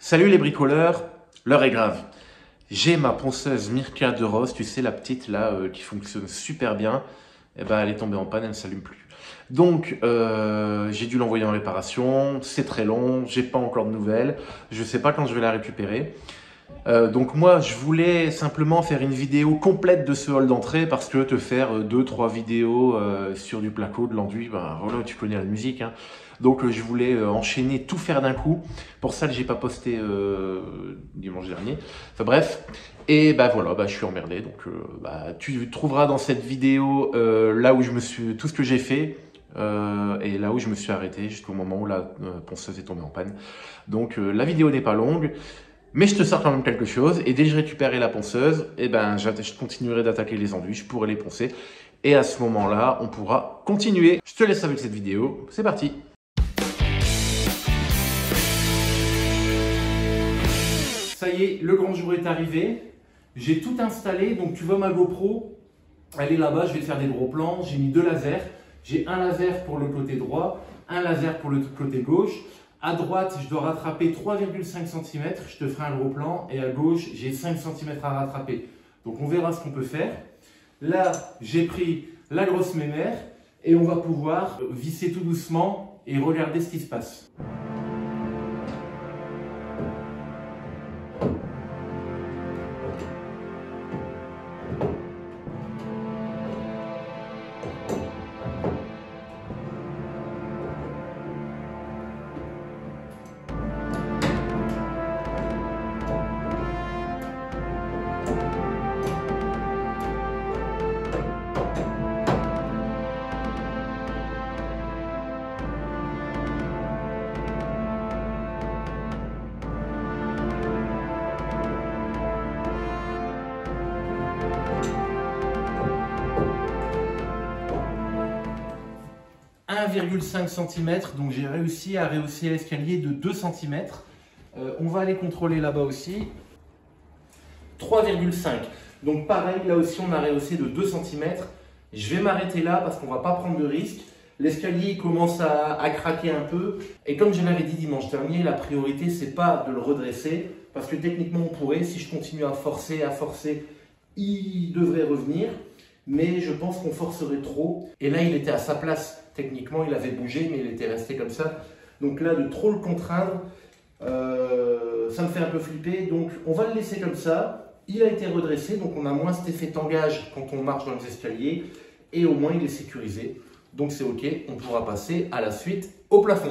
Salut les bricoleurs, l'heure est grave. J'ai ma ponceuse Mirka de Rose, tu sais la petite là qui fonctionne super bien. Eh ben elle est tombée en panne, elle ne s'allume plus. Donc j'ai dû l'envoyer en réparation, c'est très long, j'ai pas encore de nouvelles, je sais pas quand je vais la récupérer. Donc moi je voulais simplement faire une vidéo complète de ce hall d'entrée parce que te faire 2-3 vidéos sur du placo, de l'enduit, ben voilà, tu connais la musique hein. Donc je voulais enchaîner, tout faire d'un coup. Pour ça que j'ai pas posté dimanche dernier. Enfin bref, et bah voilà, bah, je suis emmerdé. Donc bah, tu trouveras dans cette vidéo là où je me suis, tout ce que j'ai fait. Et là où je me suis arrêté jusqu'au moment où la ponceuse est tombée en panne. Donc la vidéo n'est pas longue. Mais je te sors quand même quelque chose, et dès que je récupérerai la ponceuse, eh ben, je continuerai d'attaquer les enduits, je pourrai les poncer, et à ce moment-là, on pourra continuer. Je te laisse avec cette vidéo, c'est parti. Ça y est, le grand jour est arrivé, j'ai tout installé, donc tu vois ma GoPro, elle est là-bas, je vais te faire des gros plans, j'ai mis 2 lasers, j'ai un laser pour le côté droit, un laser pour le côté gauche. À droite, je dois rattraper 3,5 cm, je te ferai un gros plan, et à gauche, j'ai 5 cm à rattraper. Donc on verra ce qu'on peut faire. Là, j'ai pris la grosse mémère, et on va pouvoir visser tout doucement et regarder ce qui se passe. « 1,5 cm, donc j'ai réussi à rehausser l'escalier de 2 cm. On va aller contrôler là-bas aussi. 3,5. Donc pareil, là aussi on a rehaussé de 2 cm. Je vais m'arrêter là parce qu'on ne va pas prendre de risque. L'escalier commence à craquer un peu. Et comme je l'avais dit dimanche dernier, la priorité c'est pas de le redresser. Parce que techniquement on pourrait, si je continue à forcer, il devrait revenir. Mais je pense qu'on forcerait trop. Et là il était à sa place. Techniquement, il avait bougé, mais il était resté comme ça. Donc là, de trop le contraindre, ça me fait un peu flipper. Donc, on va le laisser comme ça. Il a été redressé, donc on a moins cet effet tangage quand on marche dans les escaliers. Et au moins, il est sécurisé. Donc, c'est OK. On pourra passer à la suite au plafond.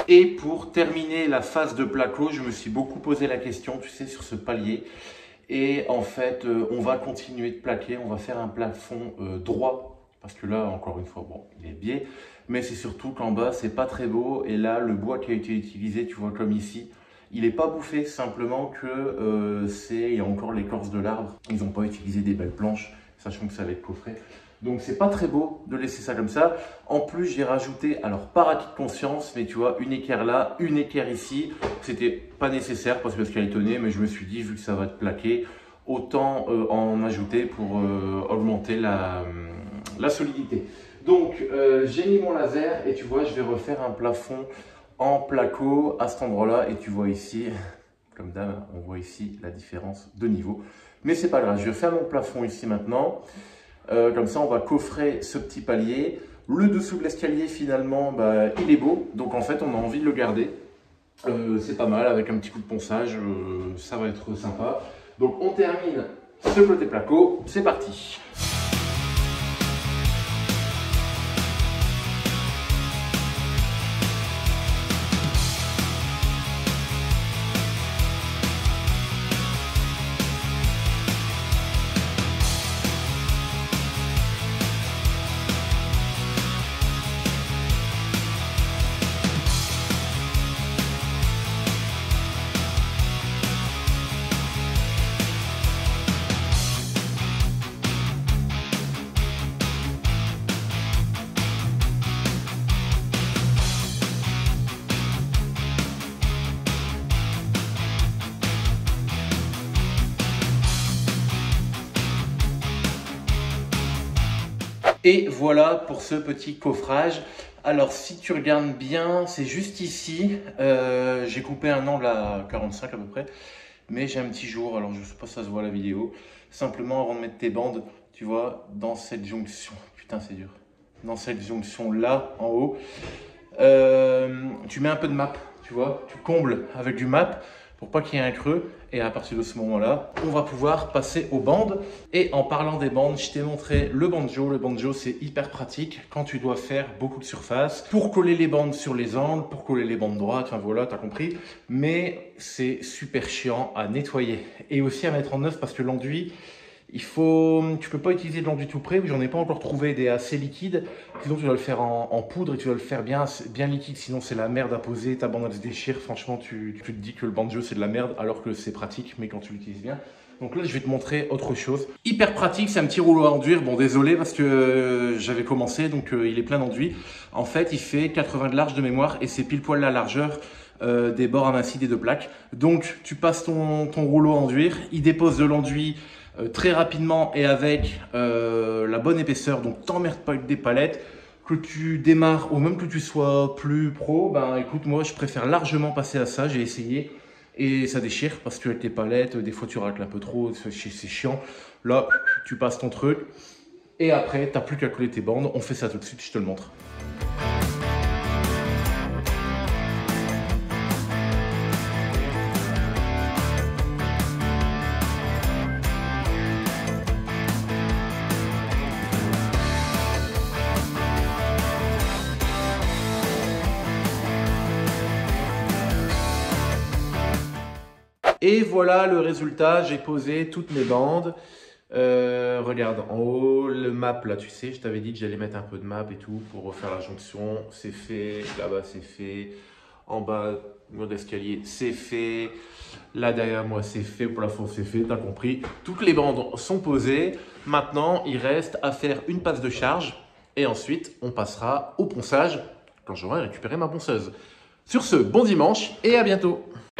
Et pour terminer la phase de placo, je me suis beaucoup posé la question, tu sais, sur ce palier. Et en fait, on va continuer de plaquer, on va faire un plafond droit. Parce que là, encore une fois, bon, il est biais. Mais c'est surtout qu'en bas, c'est pas très beau. Et là, le bois qui a été utilisé, tu vois, comme ici, il n'est pas bouffé. Simplement que il y a encore l'écorce de l'arbre. Ils n'ont pas utilisé des belles planches, sachant que ça va être coffré. Donc c'est pas très beau de laisser ça comme ça. En plus, j'ai rajouté, alors par acquis de conscience, mais tu vois, une équerre là, une équerre ici. C'était pas nécessaire parce qu'elle tenait, mais je me suis dit, vu que ça va être plaqué, autant en ajouter pour augmenter la solidité. Donc j'ai mis mon laser et tu vois, je vais refaire un plafond en placo à cet endroit-là. Et tu vois ici, comme d'hab, on voit ici la différence de niveau. Mais c'est pas grave, je vais faire mon plafond ici maintenant. Comme ça, on va coffrer ce petit palier. Le dessous de l'escalier, finalement, bah, il est beau. Donc, en fait, on a envie de le garder. C'est pas mal, avec un petit coup de ponçage, ça va être sympa. Donc, on termine ce côté placo. C'est parti. Et voilà pour ce petit coffrage. Alors si tu regardes bien, c'est juste ici. J'ai coupé un angle à 45 à peu près. Mais j'ai un petit jour, alors je ne sais pas si ça se voit la vidéo. Simplement avant de mettre tes bandes, tu vois, dans cette jonction. Putain c'est dur. Dans cette jonction là, en haut. Tu mets un peu de map, tu vois. Tu combles avec du map pour pas qu'il y ait un creux. Et à partir de ce moment-là, on va pouvoir passer aux bandes. Et en parlant des bandes, je t'ai montré le banjo. Le banjo, c'est hyper pratique quand tu dois faire beaucoup de surface. Pour coller les bandes sur les angles, pour coller les bandes droites, enfin voilà, t'as compris. Mais c'est super chiant à nettoyer. Et aussi à mettre en œuvre parce que l'enduit, tu peux pas utiliser de l'enduit tout près, j'en ai pas encore trouvé des assez liquides. Sinon tu dois le faire en poudre et tu dois le faire bien liquide, sinon c'est la merde à poser, ta bande elle se déchire. Franchement tu te dis que le banjo c'est de la merde alors que c'est pratique, mais quand tu l'utilises bien. Donc là je vais te montrer autre chose. Hyper pratique, c'est un petit rouleau à enduire. Bon désolé parce que j'avais commencé, donc il est plein d'enduit. En fait il fait 80 de large de mémoire et c'est pile poil la largeur des bords amincis des deux plaques. Donc tu passes ton rouleau à enduire, il dépose de l'enduit très rapidement et avec la bonne épaisseur, donc t'emmerdes pas avec des palettes. Que tu démarres ou même que tu sois plus pro, ben écoute, moi je préfère largement passer à ça, j'ai essayé et ça déchire parce que avec tes palettes, des fois tu racles un peu trop, c'est chiant. Là, tu passes ton truc et après t'as plus qu'à coller tes bandes. On fait ça tout de suite, je te le montre. Et voilà le résultat, j'ai posé toutes mes bandes. Regarde, en haut, le map, là, tu sais, je t'avais dit que j'allais mettre un peu de map et tout pour refaire la jonction. C'est fait, là-bas, c'est fait. En bas, mur d'escalier, c'est fait. Là, derrière moi, c'est fait. Au plafond, c'est fait, t'as compris. Toutes les bandes sont posées. Maintenant, il reste à faire une passe de charge. Et ensuite, on passera au ponçage quand j'aurai récupéré ma ponceuse. Sur ce, bon dimanche et à bientôt.